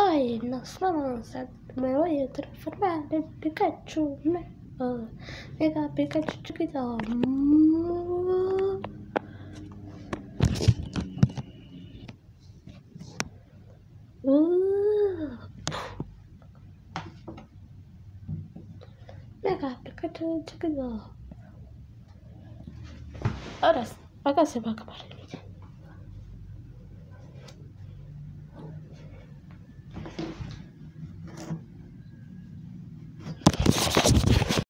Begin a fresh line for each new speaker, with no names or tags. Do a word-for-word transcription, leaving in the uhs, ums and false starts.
Hoy nos vamos a... Me voy a transformar en Pikachu. Me, oh, mega Pikachu chiquito. Mm. Uh. Mega Pikachu chiquito. Ahora, acá se va a acabar.